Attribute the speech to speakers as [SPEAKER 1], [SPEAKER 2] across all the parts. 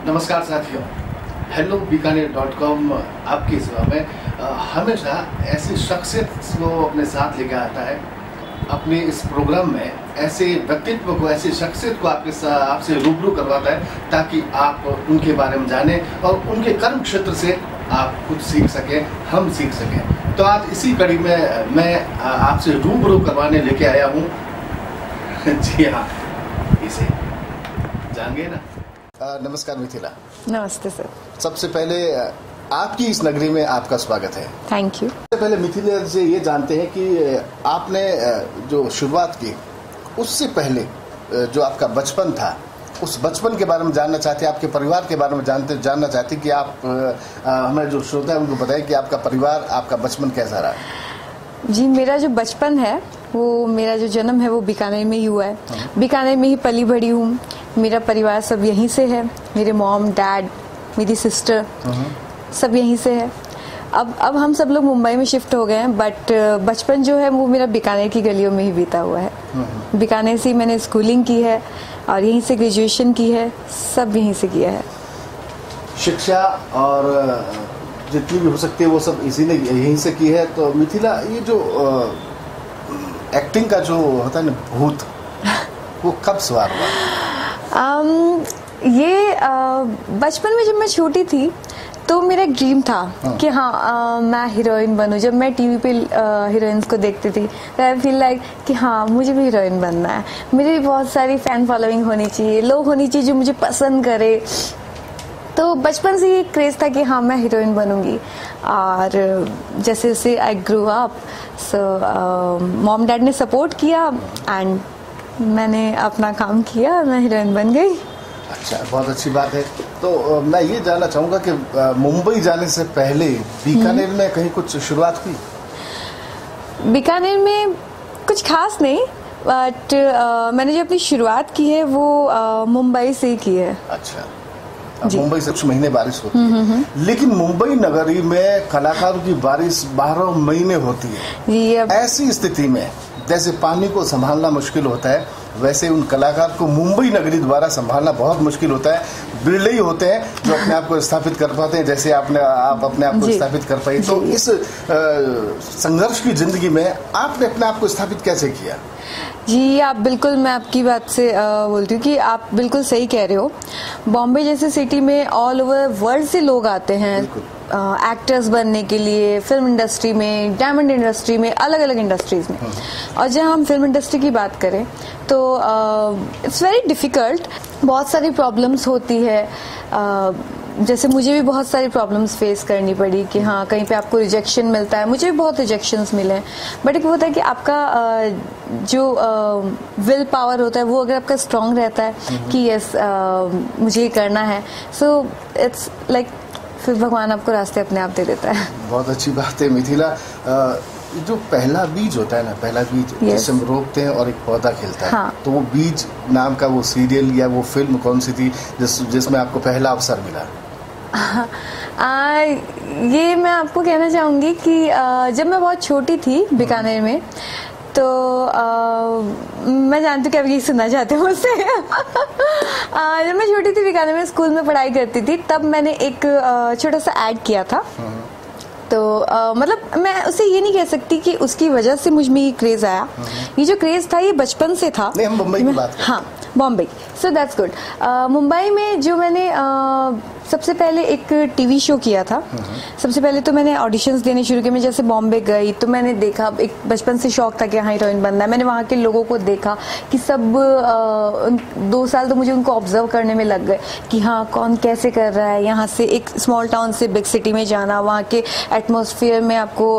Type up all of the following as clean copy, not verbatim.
[SPEAKER 1] नमस्कार साथियों, HelloBikaner.com आपकी सेवा में हमेशा ऐसी शख्सियत को अपने साथ लेकर आता है। अपने इस प्रोग्राम में ऐसे व्यक्तित्व को, ऐसी शख्सियत को आपसे रूबरू करवाता है ताकि आप उनके बारे में जानें और उनके कर्म क्षेत्र से आप कुछ सीख सकें, हम सीख सकें। तो आज इसी कड़ी में मैं आपसे रूबरू करवाने लेके आया हूँ जी हाँ, इसे जानेंगे ना। नमस्कार मिथिला।
[SPEAKER 2] नमस्ते सर।
[SPEAKER 1] सबसे पहले आपकी इस नगरी में आपका स्वागत है।
[SPEAKER 2] Thank you.
[SPEAKER 1] सबसे पहले मिथिला से ये जानते हैं कि आपने जो शुरुआत की उससे पहले जो आपका बचपन था, उस बचपन के बारे में जानना चाहते हैं, आपके परिवार के बारे में जानना चाहते हैं कि आप हमें जो श्रोता है उनको बताएं कि आपका परिवार, आपका बचपन कैसा रहा।
[SPEAKER 2] जी, मेरा जो बचपन है वो, मेरा जो जन्म है वो बीकानेर में ही हुआ है। बीकानेर में ही पली बड़ी हूँ। मेरा परिवार सब यहीं से है। मेरे मॉम, डैड, मेरी सिस्टर सब यहीं से है। अब हम सब लोग मुंबई में शिफ्ट हो गए हैं, बट बचपन जो है वो मेरा बीकानेर की गलियों में ही बीता हुआ है। बीकानेर से मैंने स्कूलिंग की है और यहीं से ग्रेजुएशन की है, सब यहीं से किया है।
[SPEAKER 1] शिक्षा और जितनी भी हो सकती है वो सब इसी ने यहीं से की है। तो मिथिला, ये जो एक्टिंग का जो होता है ना भूत, वो कब सवार हुआ?
[SPEAKER 2] ये बचपन में जब मैं छोटी थी तो मेरा एक ड्रीम था कि हाँ मैं हीरोइन बनूं। जब मैं टीवी पे हीरोइंस को देखती थी तो आई फील लाइक कि हाँ मुझे भी हीरोइन बनना है। मेरी बहुत सारी फैन फॉलोइंग होनी चाहिए, लोग होनी चाहिए जो मुझे पसंद करे। तो बचपन से ये क्रेज था कि हाँ मैं हीरोइन बनूंगी। और जैसे जैसे I grow up, so mom dad ने सपोर्ट किया एंड मैंने अपना काम किया, मैं हीरोइन बन गई।
[SPEAKER 1] अच्छा, बहुत अच्छी बात है। तो मैं ये जानना चाहूँगा कि मुंबई जाने से पहले बीकानेर में कहीं कुछ शुरुआत की?
[SPEAKER 2] बीकानेर में कुछ खास नहीं, बट मैंने जो अपनी शुरुआत की है वो मुंबई से ही की है।
[SPEAKER 1] अच्छा, मुंबई से कुछ महीने बारिश होती है, लेकिन मुंबई नगरी में कलाकारों की बारिश 12 महीने होती है जी। ऐसी स्थिति में जैसे पानी को संभालना मुश्किल होता है, वैसे उन कलाकार को मुंबई नगरी द्वारा संभालना बहुत मुश्किल होता है। बिरले ही होते हैं जो अपने आप को स्थापित कर पाते हैं, जैसे आप अपने आप को स्थापित कर पाई। तो इस संघर्ष की जिंदगी में आपने अपने आप को स्थापित कैसे किया?
[SPEAKER 2] जी, आप बिल्कुल, मैं आपकी बात से बोलती हूँ कि आप बिल्कुल सही कह रहे हो। बॉम्बे जैसे सिटी में ऑल ओवर वर्ल्ड से लोग आते हैं एक्टर्स बनने के लिए, फिल्म इंडस्ट्री में, डायमंड इंडस्ट्री में, अलग अलग इंडस्ट्रीज में। और जब हम फिल्म इंडस्ट्री की बात करें तो इट्स वेरी डिफिकल्ट। बहुत सारी प्रॉब्लम्स होती है। जैसे मुझे भी बहुत सारी प्रॉब्लम्स फेस करनी पड़ी कि हाँ कहीं पे आपको रिजेक्शन मिलता है। मुझे भी बहुत रिजेक्शंस मिले हैं, बट एक होता है कि आपका जो विल पावर होता है वो अगर आपका स्ट्रांग रहता है कि यस मुझे ये करना है, सो इट्स लाइक फिर भगवान आपको रास्ते अपने आप दे देता है।
[SPEAKER 1] बहुत अच्छी बात है मिथिला। जो पहला बीज होता है ना, पहला बीज जिसे हम रोपते हैं और एक पौधा खिलता है, हाँ। तो वो बीज नाम का वो सीरियल या वो फिल्म कौन सी थी जिसमें आपको पहला अवसर मिला?
[SPEAKER 2] ये मैं आपको कहना चाहूंगी कि जब मैं बहुत छोटी थी बीकानेर में, तो मैं जानती हूँ कि आप ये सुनना चाहते हो मुझसे। जब मैं छोटी थी बीकानेर में स्कूल में पढ़ाई करती थी, तब मैंने एक छोटा सा ऐड किया था। तो मतलब मैं उसे ये नहीं कह सकती कि उसकी वजह से मुझ में ये क्रेज आया। ये जो क्रेज था ये बचपन से था।
[SPEAKER 1] नहीं, हम मुंबई की बात करते हैं।
[SPEAKER 2] हाँ, Bombay, so that's good. Mumbai में जो मैंने सबसे पहले एक टीवी शो किया था। सबसे पहले तो मैंने ऑडिशंस देने शुरू किए। मैं जैसे बॉम्बे गई तो मैंने देखा, एक बचपन से शौक था कि हाँ हीरोइन बनना है। मैंने वहाँ के लोगों को देखा कि सब 2 साल तो मुझे उनको ऑब्जर्व करने में लग गए कि हाँ कौन कैसे कर रहा है। यहाँ से एक स्मॉल टाउन से बिग सिटी में जाना, वहाँ के एटमॉस्फेयर में आपको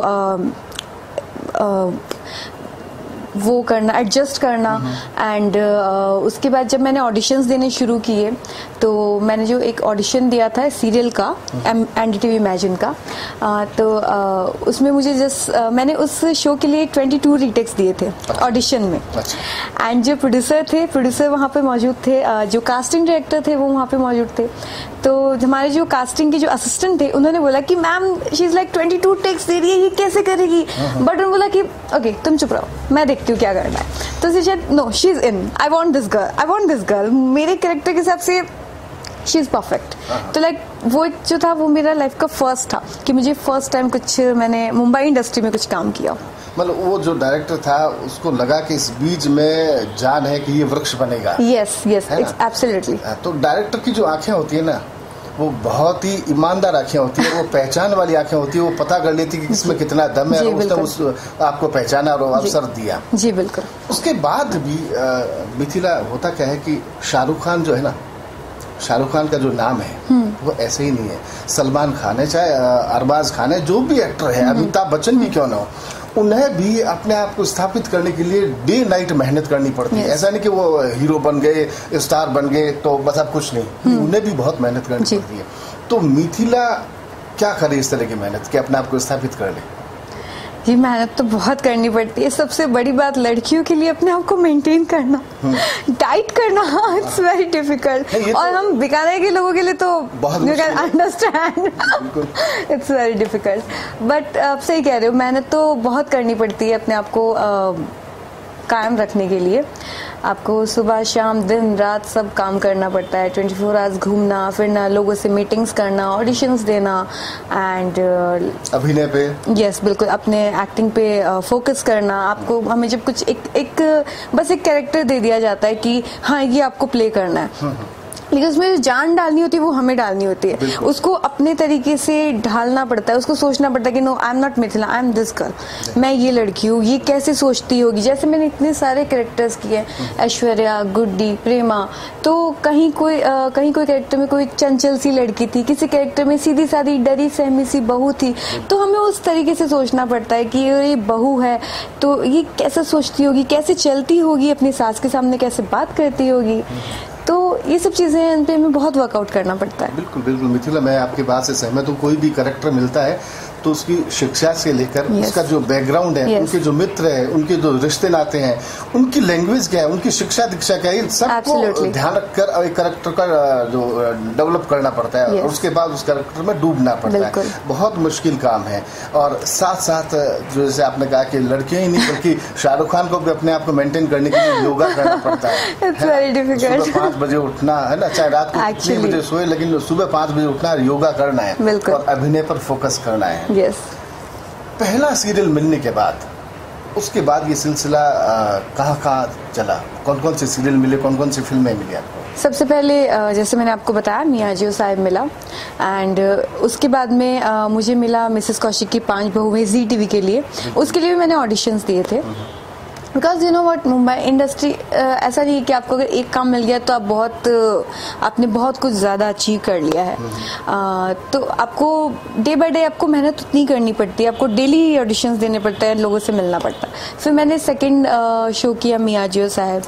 [SPEAKER 2] वो करना, एडजस्ट करना। एंड उसके बाद जब मैंने ऑडिशंस देने शुरू किए तो मैंने जो एक ऑडिशन दिया था सीरियल का, एनडीटीवी इमेजिन का, तो उसमें मुझे मैंने उस शो के लिए 22 रीटेक्स दिए थे ऑडिशन में। एंड जो प्रोड्यूसर वहाँ पे मौजूद थे, जो कास्टिंग डायरेक्टर थे वो वहाँ पे मौजूद थे। तो हमारे जो कास्टिंग के जो असिस्टेंट थे उन्होंने बोला कि ma'am she is like 22 takes दे रही है, ये कैसे करेगी। बट उन्होंने बोला कि ओके तुम चुप रहो, मैं देखती हूँ क्या करना है। तो she said no she is in, I want this girl, मेरे कैरेक्टर के हिसाब से शी इज़ परफेक्ट। तो लाइक वो जो था वो मेरा लाइफ का फर्स्ट था कि मुझे फर्स्ट टाइम कुछ मैंने मुंबई इंडस्ट्री में कुछ काम किया।
[SPEAKER 1] मतलब वो जो डायरेक्टर था उसको लगा कि इस बीज में जान है कि ये वृक्ष बनेगा।
[SPEAKER 2] Yes yes absolutely.
[SPEAKER 1] तो डायरेक्टर की जो आंखें होती है ना वो बहुत ही ईमानदार आंखें होती है, वो पहचान वाली आंखें होती है, वो पता कर लेती कि किसमें कितना दम है, उसने उस आपको पहचाना और अवसर दिया।
[SPEAKER 2] जी बिल्कुल। उसके
[SPEAKER 1] बाद भी मिथिला होता क्या है कि शाहरुख खान जो है ना, शाहरुख खान का जो नाम है वो ऐसे ही नहीं है। सलमान खान है, चाहे अरबाज खान है, जो भी एक्टर है, अमिताभ बच्चन भी क्यों ना हो, उन्हें भी अपने आप को स्थापित करने के लिए डे नाइट मेहनत करनी पड़ती है। ऐसा नहीं कि वो हीरो बन गए, स्टार बन गए तो बस अब कुछ नहीं, उन्हें भी बहुत मेहनत करनी पड़ती है। तो मिथिला क्या करे इस तरह की मेहनत कि अपने आप को स्थापित कर ले?
[SPEAKER 2] जी मेहनत तो बहुत करनी पड़ती है। सबसे बड़ी बात लड़कियों के लिए अपने आप को मेंटेन करना, डाइट करना, इट्स वेरी डिफिकल्ट। और हम बीकानेर के लोगों के लिए तो you can understand, it's very difficult. But आप सही कह रहे हो, मेहनत तो बहुत करनी पड़ती है अपने आप को कायम रखने के लिए। आपको सुबह शाम दिन रात सब काम करना पड़ता है, 24 आवर्स घूमना फिरना, लोगों से मीटिंग्स करना, ऑडिशंस देना एंड
[SPEAKER 1] अभिनय पे।
[SPEAKER 2] यस बिल्कुल, अपने एक्टिंग पे फोकस करना। आपको हमें जब कुछ एक बस एक कैरेक्टर दे दिया जाता है कि हाँ ये आपको प्ले करना है, लेकिन उसमें जो जान डालनी होती है वो हमें डालनी होती है। उसको अपने तरीके से ढालना पड़ता है, उसको सोचना पड़ता है कि no I am not Mithila, I am this girl, मैं ये लड़की हूँ, ये कैसे सोचती होगी। जैसे मैंने इतने सारे कैरेक्टर्स किए, ऐश्वर्या, गुड्डी, प्रेमा, तो कहीं कोई कैरेक्टर में कोई चंचल सी लड़की थी, किसी कैरेक्टर में सीधी सादी डरी सहमी सी बहू थी। तो हमें उस तरीके से सोचना पड़ता है कि ये बहू है तो ये कैसे सोचती होगी, कैसे चलती होगी, अपनी सास के सामने कैसे बात करती होगी। तो ये सब चीज़ें इन पे हमें बहुत वर्कआउट करना पड़ता है।
[SPEAKER 1] बिल्कुल बिल्कुल मिथिला, मैं आपकी बात से सहमत हूँ। कोई भी कैरेक्टर मिलता है तो उसकी शिक्षा से लेकर उसका जो बैकग्राउंड है, उनके जो मित्र है, उनके जो रिश्ते नाते हैं, उनकी लैंग्वेज क्या है, उनकी शिक्षा दीक्षा क्या है, इन सबको ध्यान रखकर एक कैरेक्टर का जो डेवलप करना पड़ता है और उसके बाद उस कैरेक्टर में डूबना पड़ता है। बहुत मुश्किल काम है। और साथ साथ जो जैसे आपने कहा कि लड़कियां ही नहीं बल्कि शाहरुख खान को भी अपने आप को मेंटेन करने के लिए योगा करना पड़ता है। सुबह 5 बजे उठना है ना, चाहे रात को कितने बजे सोए, लेकिन सुबह 5 बजे उठना, योगा करना है और अभिनय पर फोकस करना है।
[SPEAKER 2] Yes.
[SPEAKER 1] पहला सीरियल मिलने के बाद उसके बाद ये सिलसिला कहाँ चला? कौन कौन से सीरियल मिले, कौन कौन सी फिल्में मिली आपको?
[SPEAKER 2] सबसे पहले जैसे मैंने आपको बताया मियाजियो साहब मिला, एंड उसके बाद में मुझे मिला मिसेस कौशिक की 5 बहुएं जी टीवी के लिए। उसके लिए भी मैंने ऑडिशंस दिए थे। Because you know what, Mumbai industry ऐसा नहीं है कि आपको अगर एक काम मिल गया तो आपने बहुत कुछ ज़्यादा अचीव कर लिया है। तो आपको डे बाय डे आपको मेहनत उतनी करनी पड़ती है, आपको डेली ऑडिशंस देने पड़ते हैं, लोगों से मिलना पड़ता है। फिर मैंने सेकंड शो किया मियाजियो साहब,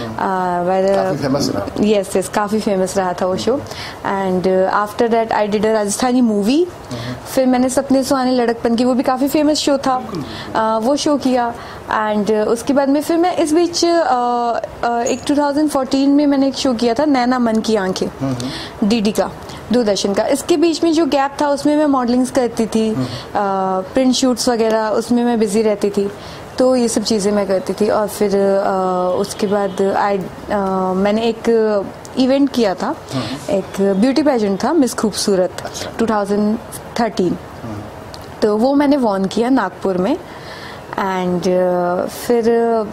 [SPEAKER 2] यस काफ़ी फेमस रहा था वो शो। And after that I did a Rajasthani movie. फिर मैंने सपने सुहाने लड़कपन की, वो भी काफ़ी फेमस शो था, वो शो किया। एंड उसके बाद में फिर मैं इस बीच एक 2014 में मैंने एक शो किया था, नैना मन की आंखें, डीडी का, दूरदर्शन का। इसके बीच में जो गैप था उसमें मैं मॉडलिंग्स करती थी, प्रिंट शूट्स वगैरह उसमें मैं बिजी रहती थी, तो ये सब चीज़ें मैं करती थी। और फिर उसके बाद मैंने एक इवेंट किया था, एक ब्यूटी पेजेंट था, मिस खूबसूरत 2013, तो वो मैंने वॉन किया नागपुर में। एंड फिर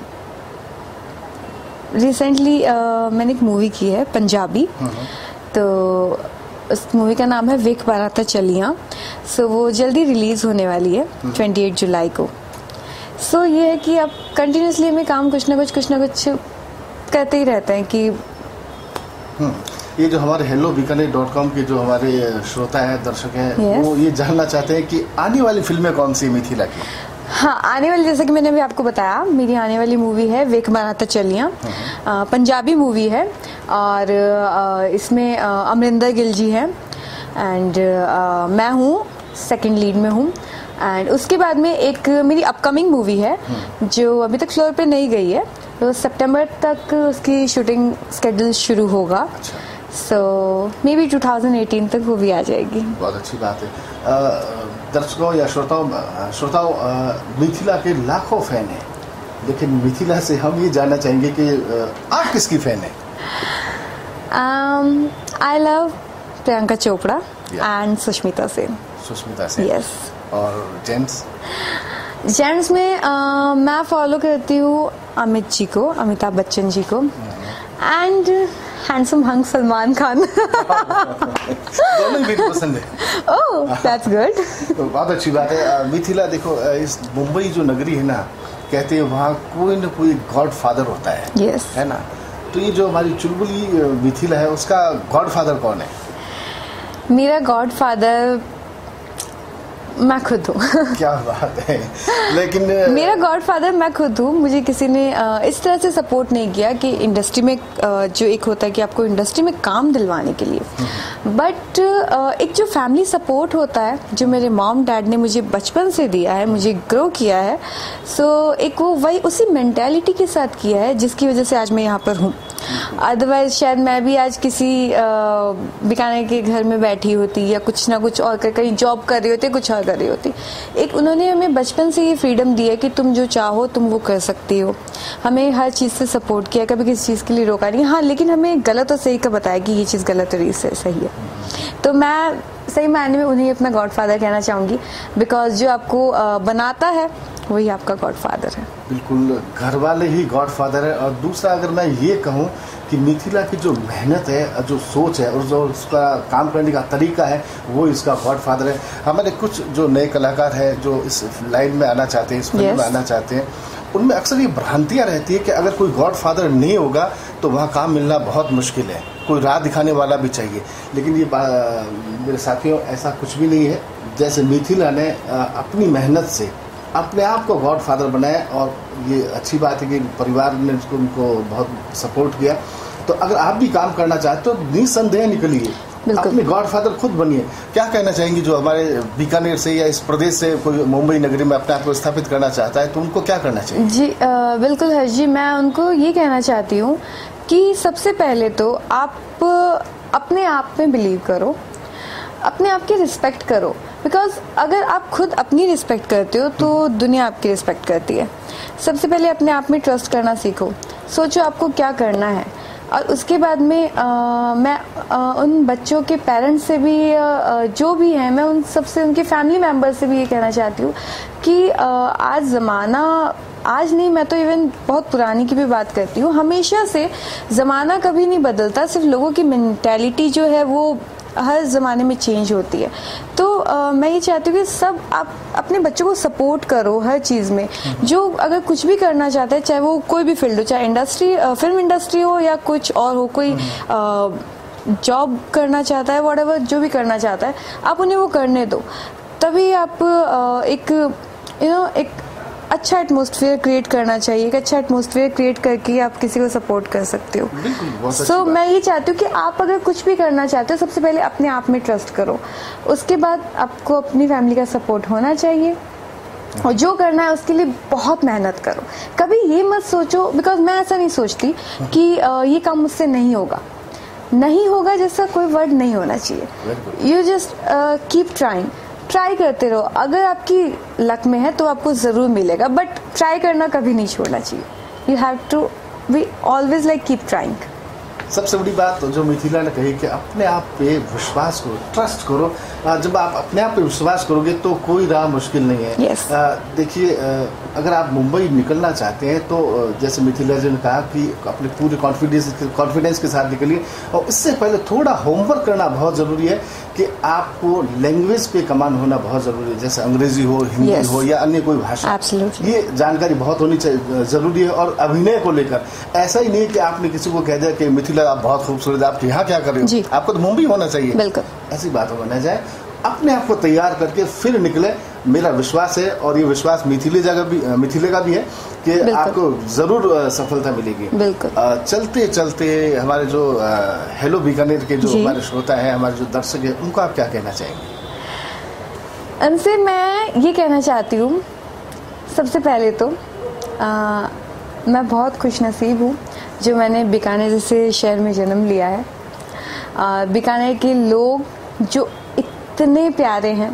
[SPEAKER 2] रिसेंटली मैंने एक मूवी की है पंजाबी, तो उस मूवी का नाम है वेख बाराता चलियाँ। सो वो जल्दी रिलीज़ होने वाली है 28 जुलाई को। सो ये है कि आप कंटिन्यूसली हमें काम कुछ ना कुछ करते ही रहते हैं कि
[SPEAKER 1] ये जो हमारे HelloBikaner.com के जो हमारे श्रोता हैं, दर्शक हैं, वो ये जानना चाहते हैं कि आने वाली फिल्में कौन सी मिथिला की?
[SPEAKER 2] हाँ, आने वाली, जैसे कि मैंने अभी आपको बताया, मेरी आने वाली मूवी है वेख बाराता चलियाँ, पंजाबी मूवी है। और इसमें अमरिंदर गिल जी हैं एंड मैं हूँ, सेकंड लीड में हूँ। एंड उसके बाद में एक मेरी अपकमिंग मूवी है जो अभी तक फ्लोर पे नहीं गई है, तो सितंबर तक उसकी शूटिंग स्केड्यूल शुरू होगा। सो मे बी 2018 तक वो भी आ जाएगी।
[SPEAKER 1] बहुत अच्छी बात है। दर्शकों या श्रोताओं मिथिला के लाखों फैन हैं, लेकिन मिथिला से हम ये जानना चाहेंगे कि आप किसकी फैन हैं?
[SPEAKER 2] I love Priyanka Chopra and Sushmita Sen.
[SPEAKER 1] Sushmita Sen.
[SPEAKER 2] Yes.
[SPEAKER 1] और जेंट्स
[SPEAKER 2] में मैं फॉलो करती हूँ अमित जी को, अमिताभ बच्चन जी को, and handsome hunk Salman Khan.
[SPEAKER 1] दोनों ही मेरी पसंद है.
[SPEAKER 2] Oh, that's good.
[SPEAKER 1] बहुत अच्छी बात है. मिथिला, देखो इस मुंबई जो नगरी है ना, कहते हैं वहाँ कोई न कोई गॉड फादर होता है.
[SPEAKER 2] yes.
[SPEAKER 1] है ना. तो ये जो हमारी चुलबुली मिथिला है, उसका गॉड फादर कौन है?
[SPEAKER 2] मेरा गॉड फादर मैं खुद हूँ.
[SPEAKER 1] क्या बात है. लेकिन
[SPEAKER 2] मेरा गॉड फादर मैं खुद हूँ. मुझे किसी ने इस तरह से सपोर्ट नहीं किया कि इंडस्ट्री में जो एक होता है कि आपको इंडस्ट्री में काम दिलवाने के लिए, बट एक जो फैमिली सपोर्ट होता है जो मेरे मॉम डैड ने मुझे बचपन से दिया है, मुझे ग्रो किया है, सो एक वो वही उसी मेंटालिटी के साथ किया है जिसकी वजह से आज मैं यहाँ पर हूँ. अदरवाइज शायद मैं भी आज किसी बीकानेर के घर में बैठी होती या कुछ ना कुछ और कहीं जॉब कर रही होती, कुछ और कर रही होती. एक उन्होंने हमें बचपन से ये फ्रीडम दी है कि तुम जो चाहो तुम वो कर सकती हो. हमें हर चीज़ से सपोर्ट किया, कभी किसी चीज़ के लिए रोका नहीं. हाँ, लेकिन हमें गलत और सही का बताया कि ये चीज़ गलत और ये सही है. तो मैं सही मायने में उन्हें अपना गॉड फादर कहना चाहूँगी, बिकॉज जो आपको बनाता है वही आपका गॉड फादर है.
[SPEAKER 1] बिल्कुल, घर वाले ही गॉड फादर है. और दूसरा अगर मैं ये कहूँ कि मिथिला की जो मेहनत है, जो सोच है और जो उसका काम करने का तरीका है, वो इसका गॉड फादर है. हमारे कुछ जो नए कलाकार हैं जो इस लाइन में आना चाहते हैं, इस फिल्म में आना चाहते हैं, उनमें अक्सर ये भ्रांतियाँ रहती है कि अगर कोई गॉड फादर नहीं होगा तो वहाँ काम मिलना बहुत मुश्किल है, कोई राह दिखाने वाला भी चाहिए. लेकिन ये मेरे साथियों, ऐसा कुछ भी नहीं है. जैसे मिथिला ने अपनी मेहनत से अपने आप को गॉड फादर बनाया, और ये अच्छी बात है कि परिवार ने उनको बहुत सपोर्ट किया. तो अगर आप भी काम करना चाहते हो तो निसंदेह निकलिए, अपने गॉड फादर खुद बनिए. क्या कहना चाहेंगे जो हमारे बीकानेर से या इस प्रदेश से कोई मुंबई नगरी में अपने आप को स्थापित करना चाहता है, तो उनको क्या करना चाहिए?
[SPEAKER 2] जी बिल्कुल हर्ष जी, मैं उनको ये कहना चाहती हूँ कि सबसे पहले तो आप अपने आप में बिलीव करो, अपने आप की रिस्पेक्ट करो. बिकॉज अगर आप खुद अपनी रिस्पेक्ट करते हो तो दुनिया आपकी रिस्पेक्ट करती है. सबसे पहले अपने आप में ट्रस्ट करना सीखो, सोचो आपको क्या करना है. और उसके बाद में मैं उन बच्चों के पेरेंट्स से भी जो भी हैं, मैं उन सबसे, उनके फैमिली मेम्बर से भी ये कहना चाहती हूँ कि आज ज़माना, आज नहीं, मैं तो इवन बहुत पुरानी की भी बात करती हूँ, हमेशा से ज़माना कभी नहीं बदलता, सिर्फ लोगों की मेंटालिटी जो है वो हर ज़माने में चेंज होती है. तो मैं ये चाहती हूँ कि सब आप अपने बच्चों को सपोर्ट करो हर चीज़ में. जो अगर कुछ भी करना चाहता है, चाहे वो कोई भी फील्ड हो, चाहे इंडस्ट्री, फिल्म इंडस्ट्री हो या कुछ और हो, कोई जॉब करना चाहता है, व्हाटएवर, जो भी करना चाहता है, आप उन्हें वो करने दो. तभी आप एक अच्छा एटमॉस्फेयर क्रिएट करना चाहिए. एक अच्छा एटमॉस्फेयर क्रिएट करके आप किसी को सपोर्ट कर सकते हो. सो मैं ये चाहती हूँ कि आप अगर कुछ भी करना चाहते हो, सबसे पहले अपने आप में ट्रस्ट करो. उसके बाद आपको अपनी फैमिली का सपोर्ट होना चाहिए, और जो करना है उसके लिए बहुत मेहनत करो. कभी ये मत सोचो, बिकॉज मैं ऐसा नहीं सोचती कि ये काम मुझसे नहीं होगा. नहीं होगा जैसा कोई वर्ड नहीं होना चाहिए. You just keep trying, try करते रहो. अगर आपकी लक में है तो आपको ज़रूर मिलेगा, बट ट्राई करना कभी नहीं छोड़ना चाहिए. You have to be always like keep trying.
[SPEAKER 1] सबसे बड़ी बात जो मिथिला ने कही कि अपने आप पे विश्वास करो, ट्रस्ट करो. जब आप अपने आप पे विश्वास करोगे तो कोई राह मुश्किल नहीं है.
[SPEAKER 2] yes.
[SPEAKER 1] देखिए, अगर आप मुंबई निकलना चाहते हैं तो जैसे मिथिला जी ने कहा कि अपने पूरे कॉन्फिडेंस के साथ निकलिए. और इससे पहले थोड़ा होमवर्क करना बहुत ज़रूरी है कि आपको लैंग्वेज पे कमांड होना बहुत ज़रूरी है. जैसे अंग्रेजी हो, हिंदी
[SPEAKER 2] yes.
[SPEAKER 1] हो या अन्य कोई भाषा, ये जानकारी बहुत होनी ज़रूरी है. और अभिनय को लेकर ऐसा ही नहीं कि आपने किसी को कह दिया कि मिथिला आप बहुत खूबसूरत, आप यहाँ क्या कर रहे हो, आपको तो मुंबई होना चाहिए.
[SPEAKER 2] बिल्कुल
[SPEAKER 1] ऐसी बात हो ना जाए. अपने आप को तैयार करके फिर निकले. मेरा विश्वास है, और ये विश्वास मिथिले का भी है कि आपको जरूर सफलता मिलेगी.
[SPEAKER 2] बिल्कुल.
[SPEAKER 1] चलते चलते हमारे जो हेलो बीकानेर के जो हमारे श्रोता है, हमारे जो दर्शक है, उनको आप क्या कहना चाहेंगे?
[SPEAKER 2] उनसे मैं ये कहना चाहती हूँ, सबसे पहले तो मैं बहुत खुशनसीब हूँ जो मैंने बीकानेर जैसे शहर में जन्म लिया है. बीकानेर के लोग जो इतने प्यारे हैं,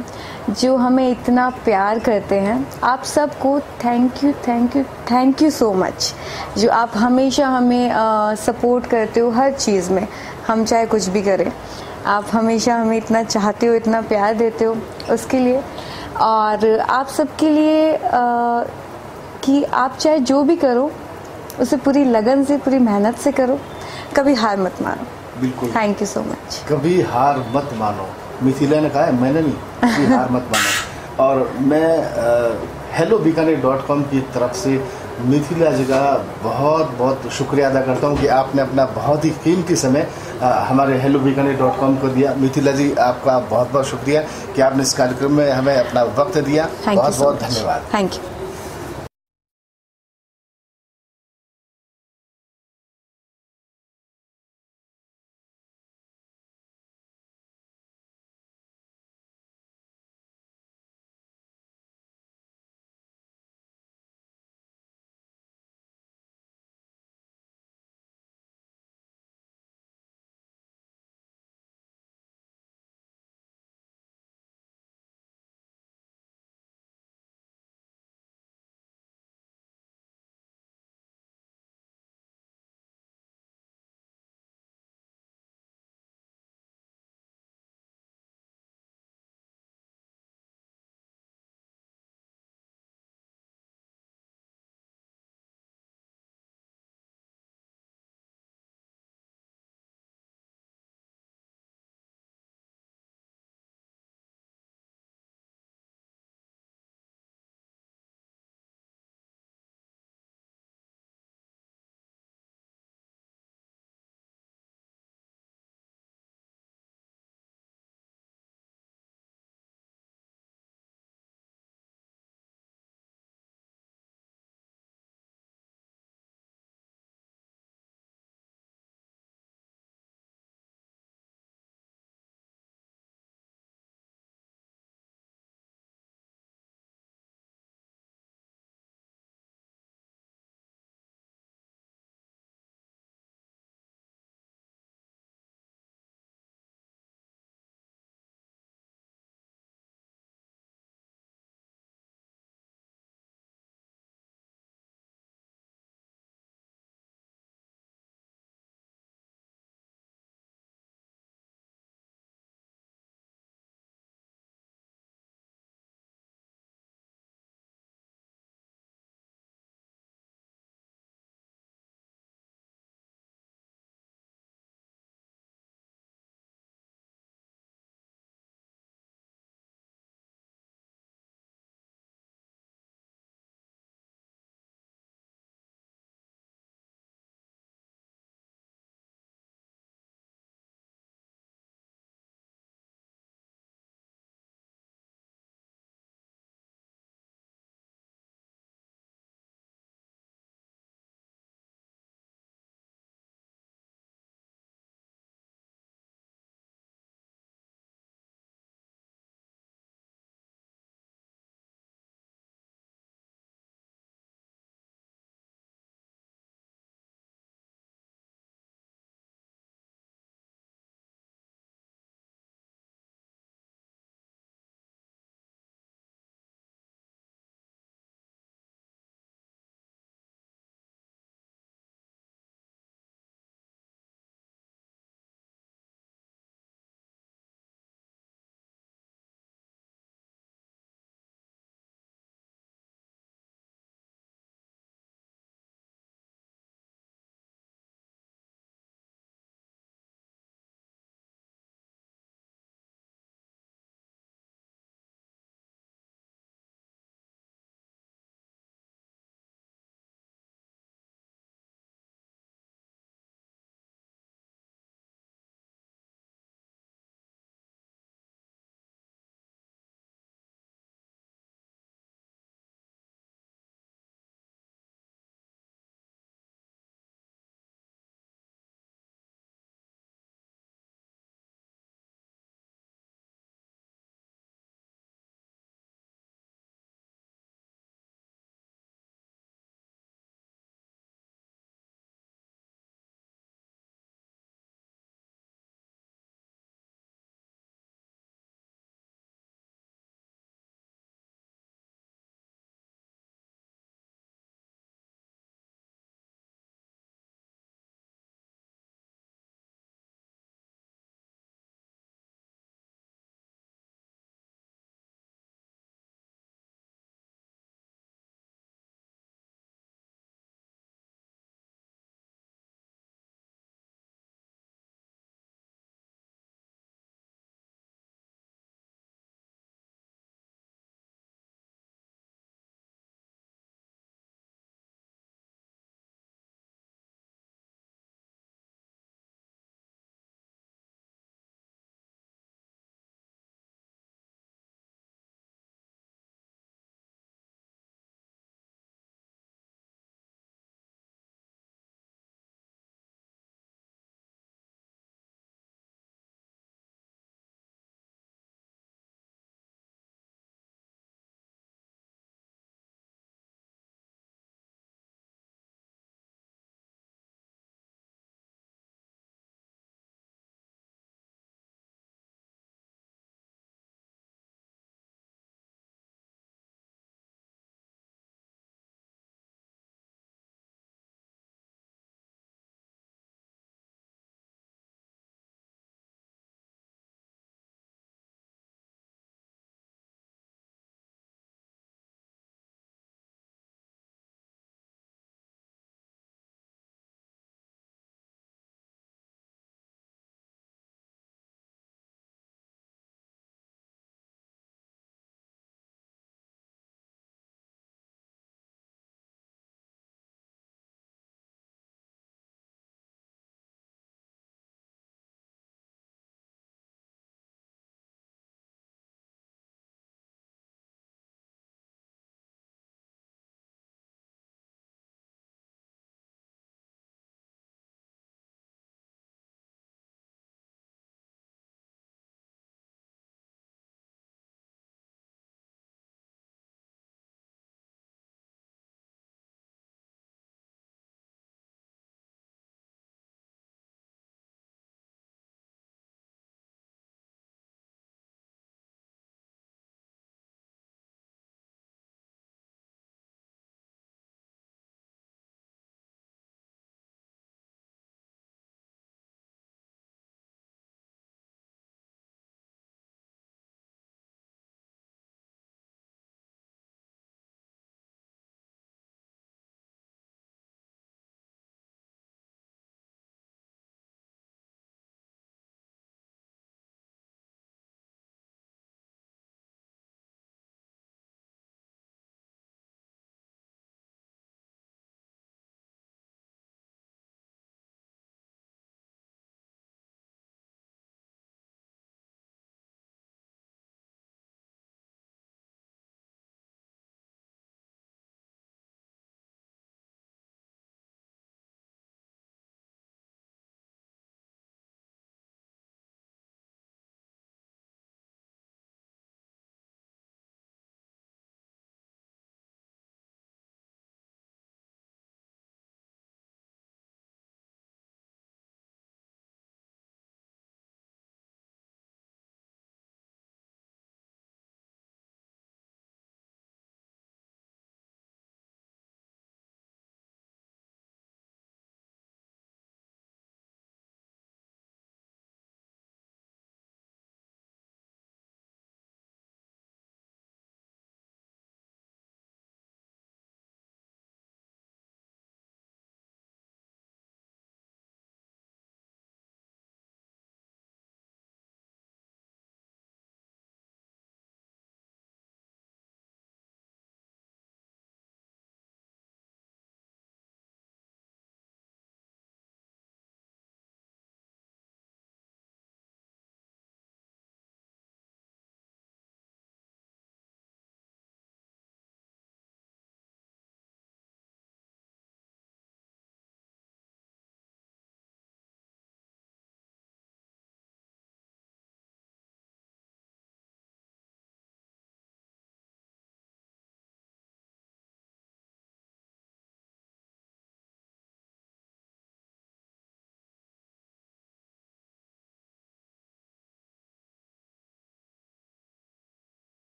[SPEAKER 2] जो हमें इतना प्यार करते हैं, आप सबको thank you thank you thank you so much. जो आप हमेशा हमें सपोर्ट करते हो हर चीज़ में, हम चाहे कुछ भी करें, आप हमेशा हमें इतना चाहते हो, इतना प्यार देते हो, उसके लिए। और आप सबके लिए कि आप चाहे जो भी करो उसे पूरी लगन से, पूरी मेहनत से करो, कभी हार मत मानो।
[SPEAKER 1] बिल्कुल,
[SPEAKER 2] थैंक यू सो मच।
[SPEAKER 1] कभी हार मत मानो, मिथिला ने कहा है, मैंने नहीं, कभी हार मत मानो। और मैं HelloBikaner.com की तरफ से मिथिला जी का बहुत बहुत शुक्रिया अदा करता हूँ कि आपने अपना बहुत ही कीमती समय हमारे HelloBikaner.com को दिया। मिथिला जी, आपका बहुत बहुत शुक्रिया कि आपने इस कार्यक्रम में हमें अपना वक्त दिया। बहुत बहुत धन्यवाद।
[SPEAKER 2] Thank you.